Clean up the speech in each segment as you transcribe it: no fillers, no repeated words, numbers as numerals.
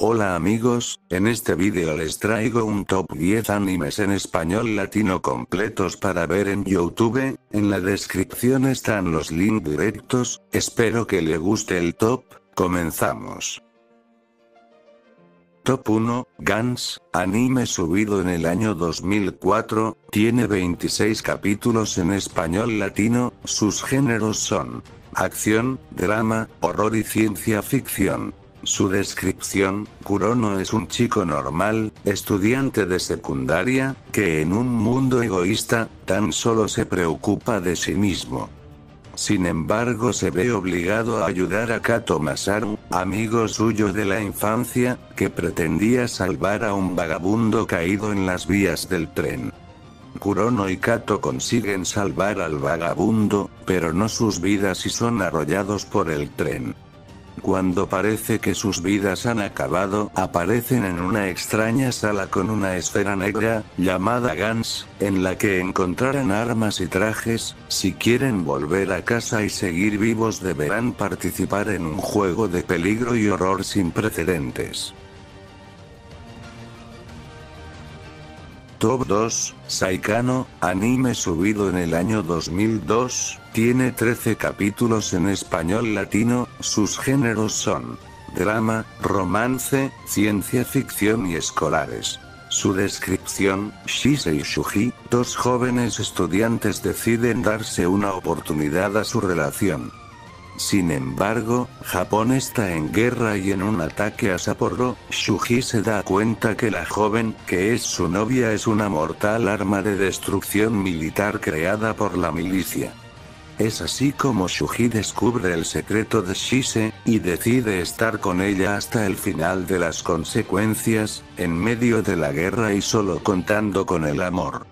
Hola amigos, en este vídeo les traigo un top 10 animes en español latino completos para ver en YouTube, en la descripción están los links directos, espero que le guste el top, comenzamos. Top 1, Gans, anime subido en el año 2004, tiene 26 capítulos en español latino, sus géneros son acción, drama, horror y ciencia ficción. Su descripción: Kurono es un chico normal, estudiante de secundaria, que en un mundo egoísta, tan solo se preocupa de sí mismo. Sin embargo se ve obligado a ayudar a Kato Masaru, amigo suyo de la infancia, que pretendía salvar a un vagabundo caído en las vías del tren. Kurono y Kato consiguen salvar al vagabundo, pero no sus vidas y son arrollados por el tren. Cuando parece que sus vidas han acabado, aparecen en una extraña sala con una esfera negra, llamada Gans, en la que encontrarán armas y trajes. Si quieren volver a casa y seguir vivos deberán participar en un juego de peligro y horror sin precedentes. Top 2, Saikano, anime subido en el año 2002, tiene 13 capítulos en español latino, sus géneros son drama, romance, ciencia ficción y escolares. Su descripción: Shise y Shuji, dos jóvenes estudiantes deciden darse una oportunidad a su relación. Sin embargo, Japón está en guerra y en un ataque a Sapporo, Shuji se da cuenta que la joven, que es su novia, es una mortal arma de destrucción militar creada por la milicia. Es así como Shuji descubre el secreto de Shise, y decide estar con ella hasta el final de las consecuencias, en medio de la guerra y solo contando con el amor.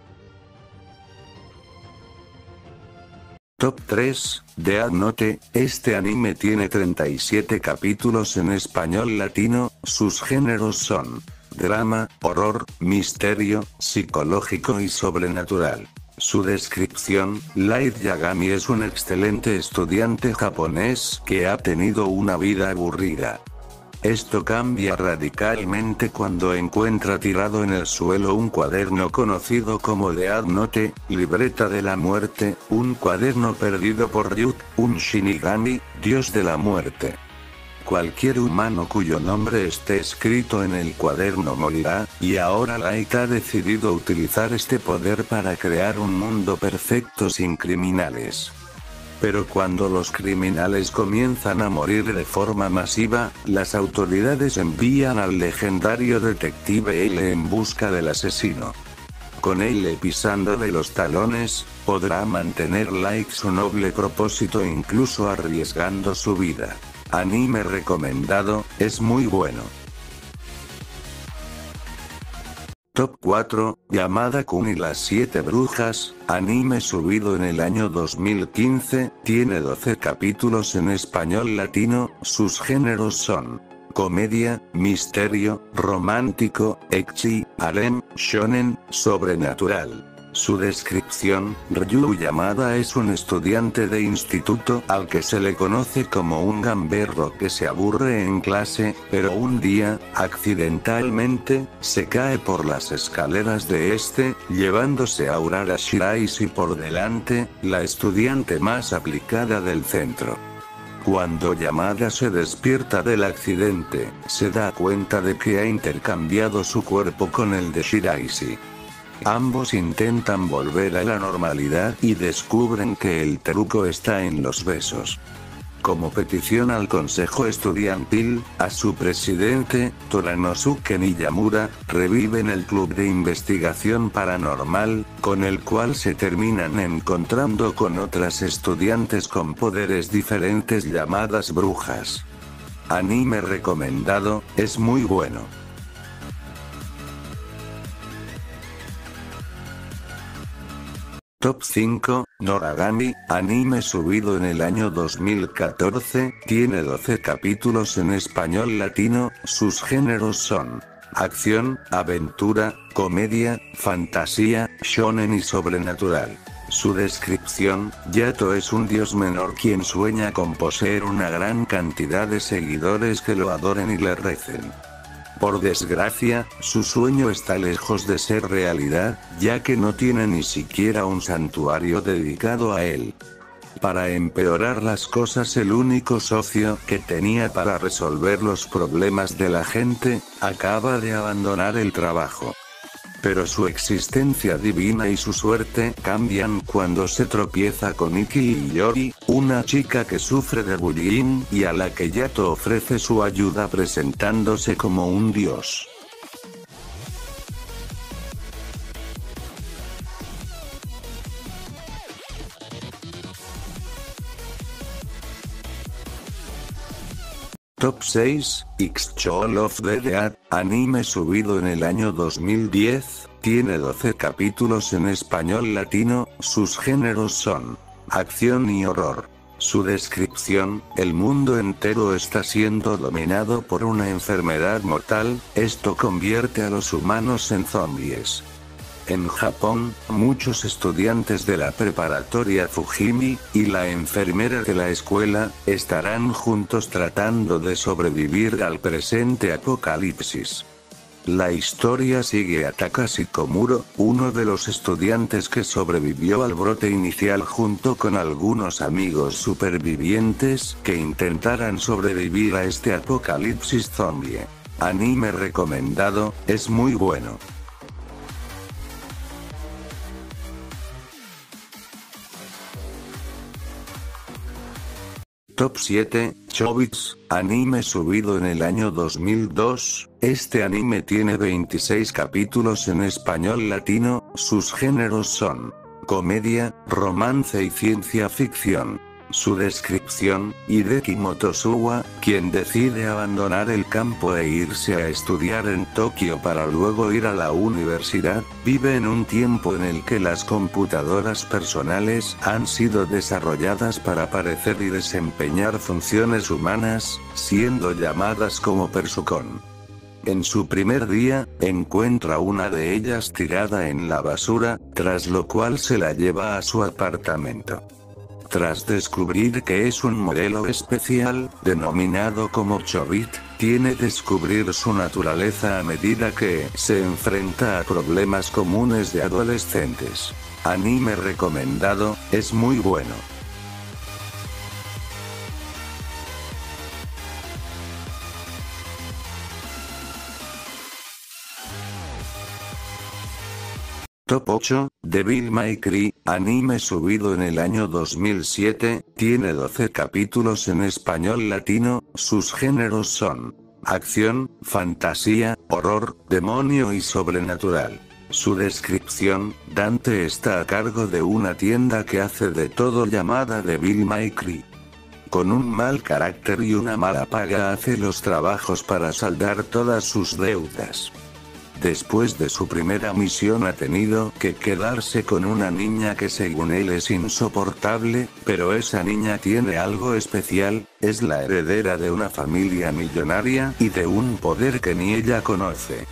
Top 3, Death Note, este anime tiene 37 capítulos en español latino, sus géneros son drama, horror, misterio, psicológico y sobrenatural. Su descripción: Light Yagami es un excelente estudiante japonés que ha tenido una vida aburrida. Esto cambia radicalmente cuando encuentra tirado en el suelo un cuaderno conocido como Death Note, libreta de la muerte, un cuaderno perdido por Ryuk, un Shinigami, dios de la muerte. Cualquier humano cuyo nombre esté escrito en el cuaderno morirá, y ahora Light ha decidido utilizar este poder para crear un mundo perfecto sin criminales. Pero cuando los criminales comienzan a morir de forma masiva, las autoridades envían al legendario detective L en busca del asesino. Con L pisándole los talones, podrá mantener Light su noble propósito incluso arriesgando su vida. Anime recomendado, es muy bueno. Top 4, Yamada Kun y las 7 brujas, anime subido en el año 2015, tiene 12 capítulos en español latino, sus géneros son comedia, misterio, romántico, ecchi, harem, shonen, sobrenatural. Su descripción: Ryu Yamada es un estudiante de instituto al que se le conoce como un gamberro que se aburre en clase, pero un día, accidentalmente, se cae por las escaleras de llevándose a Urara Shiraishi por delante, la estudiante más aplicada del centro. Cuando Yamada se despierta del accidente, se da cuenta de que ha intercambiado su cuerpo con el de Shiraishi. Ambos intentan volver a la normalidad y descubren que el truco está en los besos. Como petición al consejo estudiantil, a su presidente, Toranosuke Nijamura, reviven el club de investigación paranormal, con el cual se terminan encontrando con otras estudiantes con poderes diferentes llamadas brujas. Anime recomendado, es muy bueno. Top 5, Noragami, anime subido en el año 2014, tiene 12 capítulos en español latino, sus géneros son acción, aventura, comedia, fantasía, shonen y sobrenatural. Su descripción: Yato es un dios menor quien sueña con poseer una gran cantidad de seguidores que lo adoren y le recen. Por desgracia, su sueño está lejos de ser realidad, ya que no tiene ni siquiera un santuario dedicado a él. Para empeorar las cosas, el único socio que tenía para resolver los problemas de la gente, acaba de abandonar el trabajo. Pero su existencia divina y su suerte cambian cuando se tropieza con Iki y Yori, una chica que sufre de bullying y a la que Yato ofrece su ayuda presentándose como un dios. Top 6, X-Chool of the Dead, anime subido en el año 2010, tiene 12 capítulos en español latino, sus géneros son acción y horror. Su descripción: el mundo entero está siendo dominado por una enfermedad mortal, esto convierte a los humanos en zombies. En Japón, muchos estudiantes de la preparatoria Fujimi, y la enfermera de la escuela, estarán juntos tratando de sobrevivir al presente apocalipsis. La historia sigue a Takashi Komuro, uno de los estudiantes que sobrevivió al brote inicial junto con algunos amigos supervivientes que intentarán sobrevivir a este apocalipsis zombie. Anime recomendado, es muy bueno. Top 7, Chobits, anime subido en el año 2002, este anime tiene 26 capítulos en español latino, sus géneros son comedia, romance y ciencia ficción. Su descripción: Hideki Motosuwa, quien decide abandonar el campo e irse a estudiar en Tokio para luego ir a la universidad, vive en un tiempo en el que las computadoras personales han sido desarrolladas para parecer y desempeñar funciones humanas, siendo llamadas como Persukon. En su primer día, encuentra una de ellas tirada en la basura, tras lo cual se la lleva a su apartamento. Tras descubrir que es un modelo especial, denominado como Chobit, tiene que descubrir su naturaleza a medida que se enfrenta a problemas comunes de adolescentes. Anime recomendado, es muy bueno. Top 8, Devil May Cry, anime subido en el año 2007, tiene 12 capítulos en español latino, sus géneros son acción, fantasía, horror, demonio y sobrenatural. Su descripción: Dante está a cargo de una tienda que hace de todo llamada Devil May Cry. Con un mal carácter y una mala paga hace los trabajos para saldar todas sus deudas. Después de su primera misión ha tenido que quedarse con una niña que según él es insoportable, pero esa niña tiene algo especial, es la heredera de una familia millonaria y de un poder que ni ella conoce.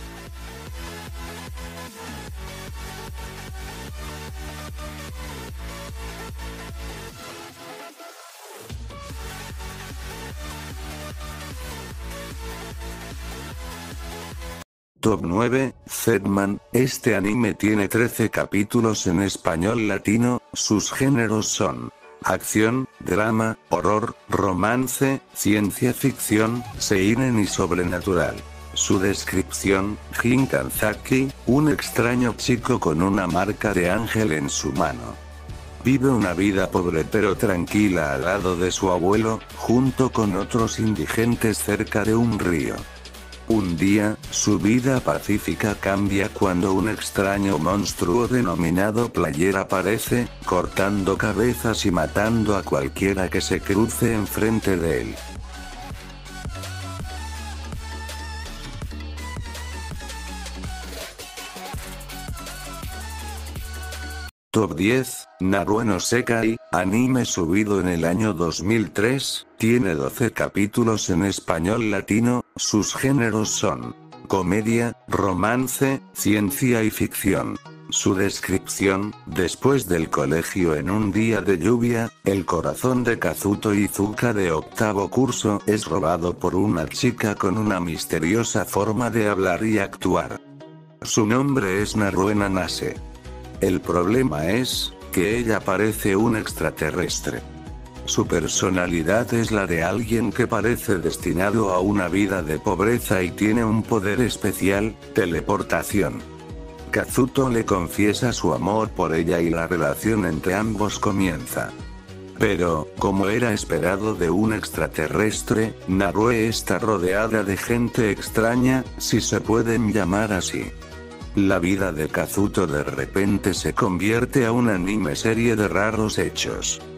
Top 9, Zedman, este anime tiene 13 capítulos en español latino, sus géneros son acción, drama, horror, romance, ciencia ficción, seinen y sobrenatural. Su descripción: Jin Kanzaki, un extraño chico con una marca de ángel en su mano. Vive una vida pobre pero tranquila al lado de su abuelo, junto con otros indigentes cerca de un río. Un día, su vida pacífica cambia cuando un extraño monstruo denominado Player aparece, cortando cabezas y matando a cualquiera que se cruce enfrente de él. Top 10, Naruto no Sekai, anime subido en el año 2003, tiene 12 capítulos en español latino, sus géneros son comedia, romance, ciencia y ficción. Su descripción: después del colegio en un día de lluvia, el corazón de Kazuto Iizuka de octavo curso es robado por una chica con una misteriosa forma de hablar y actuar. Su nombre es Narue Nanase. El problema es, que ella parece un extraterrestre. Su personalidad es la de alguien que parece destinado a una vida de pobreza y tiene un poder especial: teleportación. Kazuto le confiesa su amor por ella y la relación entre ambos comienza. Pero, como era esperado de un extraterrestre, Narue está rodeada de gente extraña, si se pueden llamar así. La vida de Kazuto de repente se convierte a un anime serie de raros hechos.